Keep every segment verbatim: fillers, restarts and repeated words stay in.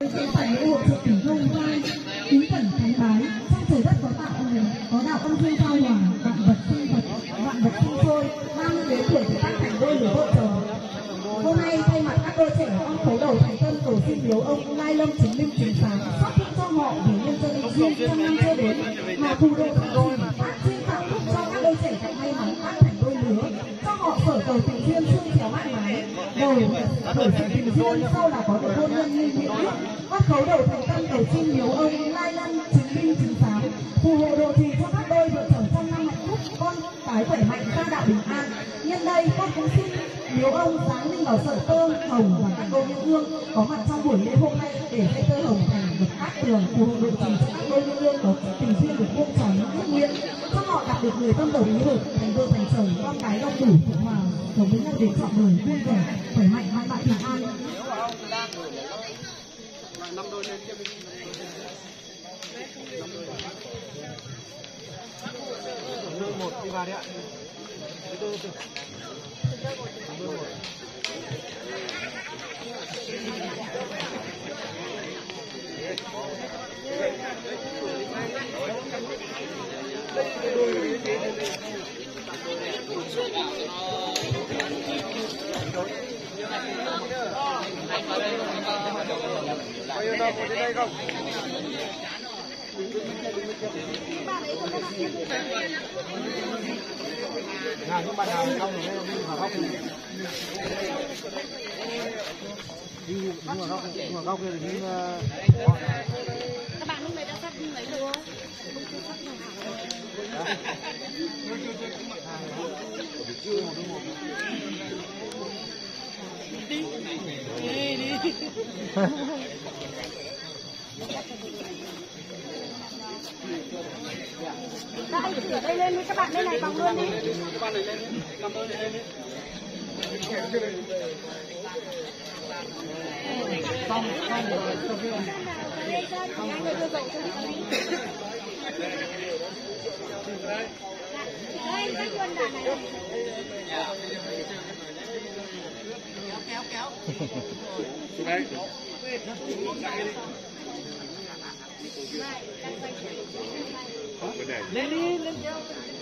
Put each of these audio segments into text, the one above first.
Xin phải lễ hội chợ Tỉnh Hương Vai, kính cẩn thánh bái. Trong trời đất có tạo có đạo âm dương giao hòa, vạn vật sinh vật, vạn vật sinh sôi, ba mươi đến tuổi thì tác thành đôi lứa vợ chồng. Hôm nay thay mặt các đôi trẻ ông khấu đầu thành tân cầu xin biếu ông Lai Lâm chứng minh chính sáng, xót thương cho họ vì nhân dân duyên trăm năm chưa đến, mà phù độ thành đôi phát chuyên tạo phúc cho các đôi trẻ gặp may mắn tác thành đôi lứa, cho họ sở cầu tình duyên xương chéo mãi mái, đầu khởi sự tình duyên sau là có được hôn nhân như nguyện ước. Các khấu đầu thành tân cầu xin biếu ông Lai Lâm chứng minh chính sáng, phù hộ độ trì cho các đôi vợ chồng trăm năm hạnh phúc, con cái khỏe mạnh, gia đạo bình an. Nhân đây con cũng xin biếu ông giáng linh vào sợi tơ hồng và các đôi nhân ương có mặt trong buổi lễ hôm nay để dây tơ hồng thành vật cát tường, phù hộ độ trì cho các đôi nhân ương có tình duyên được vuông tròn những ước nguyện, cho họ đạt được người tâm đầu ý hợp, thành vợ thành chồng, con cái đông đủ thuận hòa, sống với nhau đến trọn đời vui vẻ, khỏe mạnh, mãi mãi bình an. Năm đôi lên cho mình. Đôi một đi vào đi ạ. Đôi từ. Đôi một. Bao nhiêu đâu, có đến đây không? Nào, những bạn nào không thì đi vào góc đi. Đi vào góc, đi vào góc kia thì đi. Các bạn lúc này đã sắp lấy được không? Chưa một đúng một. Đi, đi, đi. Đây, ở đây lên với các bạn bên này vòng luôn đi. Các bạn này lên đi. Cảm ơn lên đi. Xong, xong rồi. Đây, cho anh người đưa dầu cho đi. Đây, các quân đàn này. Kéo, kéo, kéo. Đây. Lên đi, lên theo.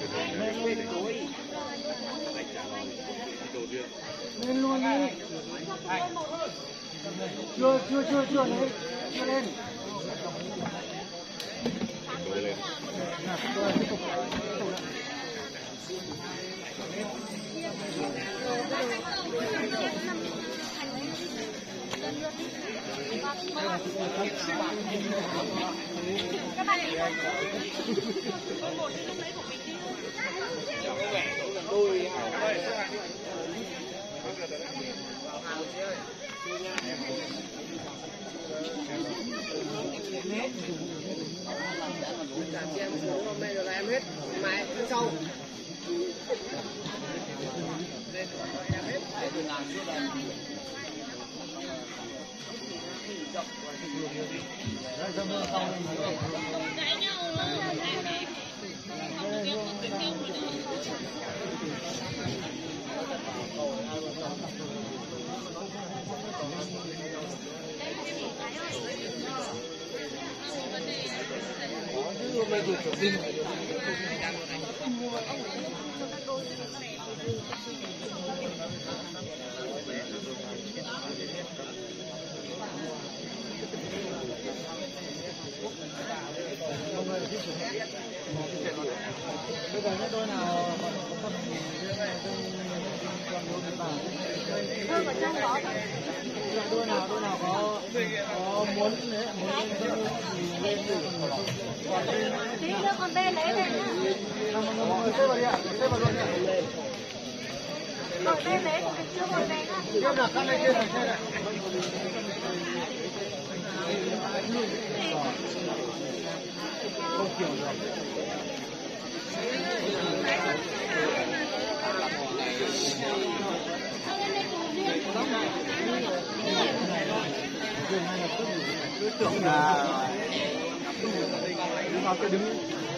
Lên luôn đi. Chưa, chưa, chưa, chưa lên. Chưa lên. Rồi, tiếp tục. Các bạn này một đi lúc nãy của mình đi. Đôi. Em xuống hôm nay rồi là em hết, mai hôm sau. Em hết. Bây giờ những đôi nào còn có tâm Hơn ở trong đó thôi. đôi nào đôi nào có có muốn đấy, muốn lên lên từ còn Tí nữa còn bên lấy về nhá. xếp vào đi ạ, xếp vào luôn ạ. Còn bên lấy của mình chưa còn về nhá. Tiếp là các này kia này kia này. Không kiểu được. Đối tượng là đứng vào cái đứng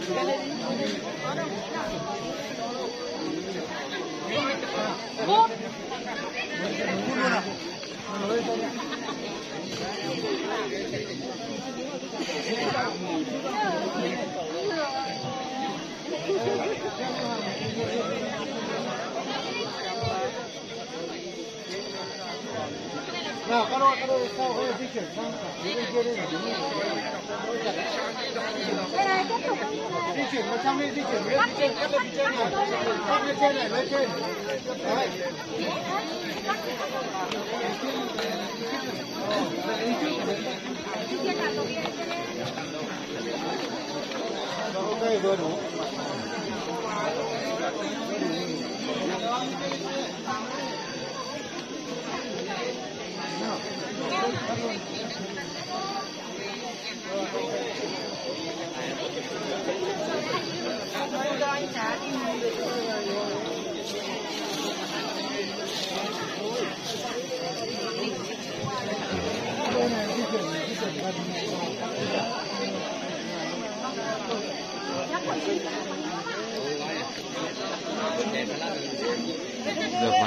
Cút. luôn à. Nào các đôi các đôi sau cái di chuyển sang cả phía bên kia đây để đứng. Di chuyển vào trong đi, di chuyển lên trên, cắt lên trên này, cắt lên trên này, lên trên. Đấy. Ok, vừa đủ. Được mà.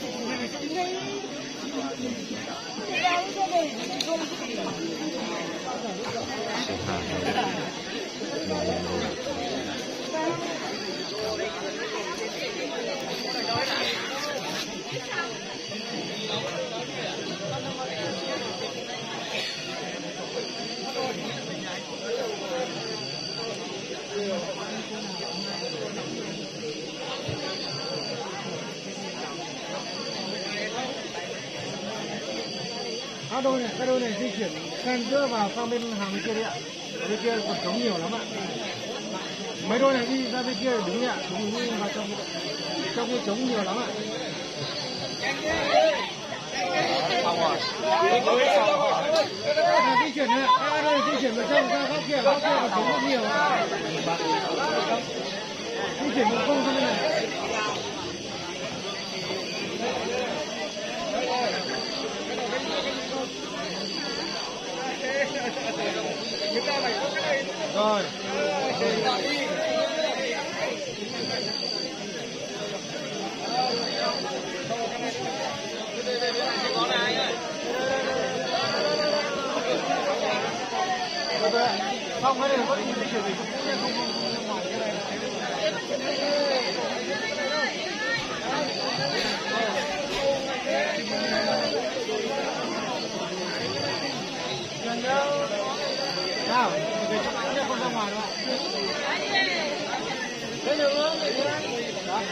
Các đôi này, các đôi này di chuyển sang giữa vào sang bên hàng bên kia đi ạ. Ở bên kia còn trống nhiều lắm ạ. Mấy đôi này đi ra bên kia để đứng đi ạ, đứng vào trong trong kia trống nhiều lắm ạ. À, di chuyển này, các đôi di chuyển vào trong ra góc kia, góc kia còn trống rất nhiều ạ. Di chuyển một công sang bên này. Rồi. Không, cái này có gì di chuyển gì cũng không không ngoài cái này. Nào, về trong anh nhé, không ra ngoài đâu ạ. Đấy được không? Đó.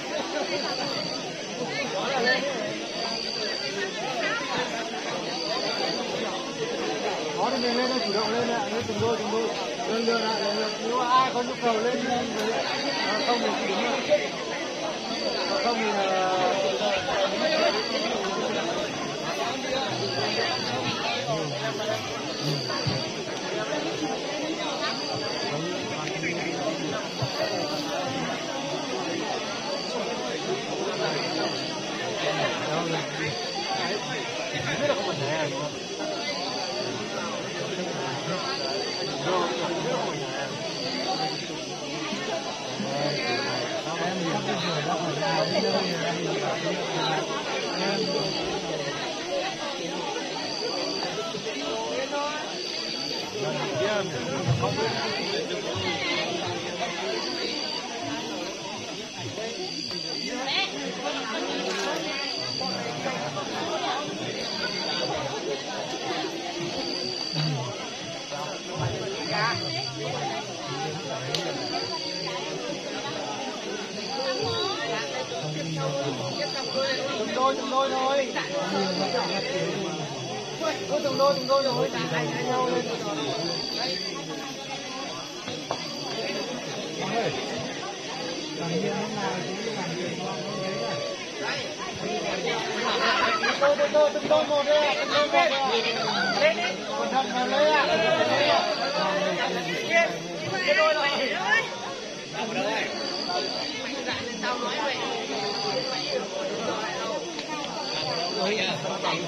Đó thì mình lên đây, chủ động lên ạ, lên từng đôi từng đôi. Lên lên ạ, lên lên. Nếu mà ai có nhu cầu lên thì không thì chỉ đứng ạ. Không thì là biết là không phải nhà đúng không? Từng đôi từng đôi thôi. Có từng đôi từng đôi rồi, hai hai nhau lên. Từng đôi từng đôi một đi, từng đôi một. Lên đi. Cẩn thận mà lấy ạ. Cái đôi này. Tao nói vậy. Ôi à.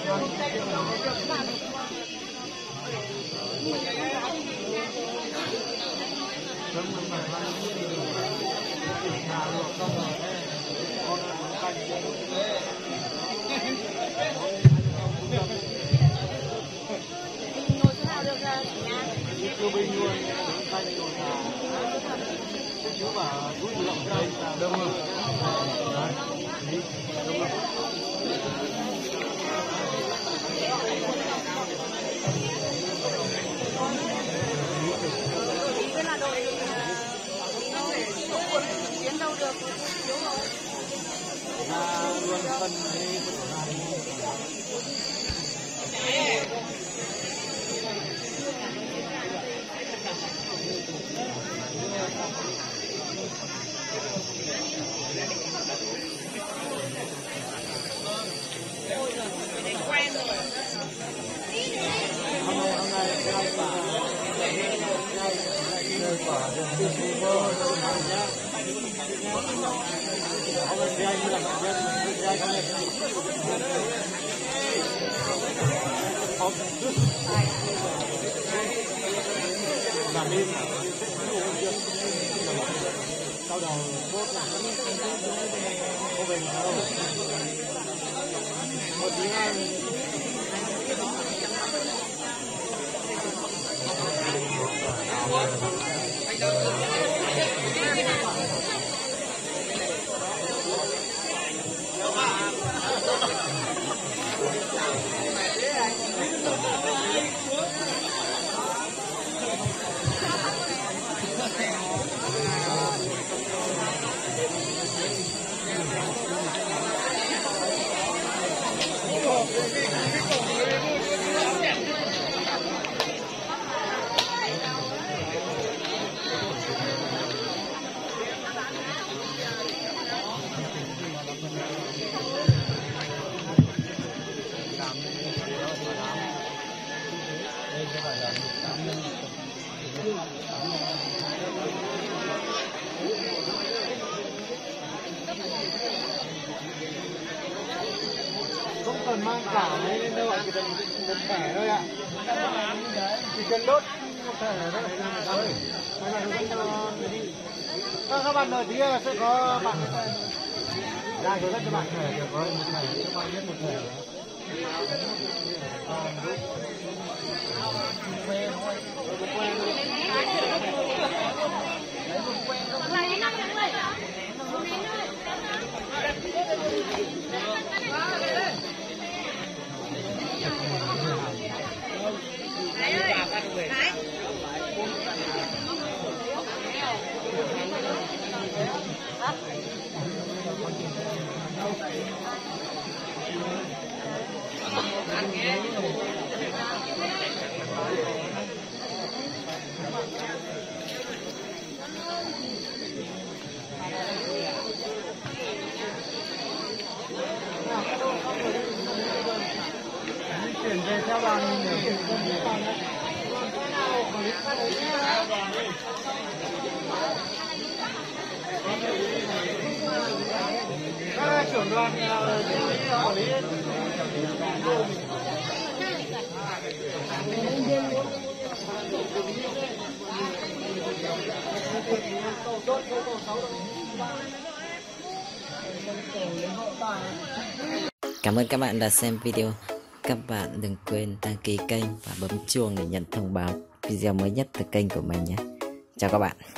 Chưa bình luôn, tay rồi là chứ mà rút lộng đây đông rồi. Đấy. Đông rồi. làm đi sau đầu cốt là không về đâu một tiếng hai không cần mang cả mấy lên đâu ạ, chỉ cần một thẻ thôi ạ. Chỉ cần đốt một thẻ thôi. Các các bạn đợi tí là sẽ có bạn ra rồi cho bạn thẻ được có một thẻ cho bạn biết một thẻ. Chuyển về theo đoàn để các trưởng đoàn quản lý Cảm ơn các bạn đã xem video. Các bạn đừng quên đăng ký kênh và bấm chuông để nhận thông báo video mới nhất từ kênh của mình nhé. Chào các bạn.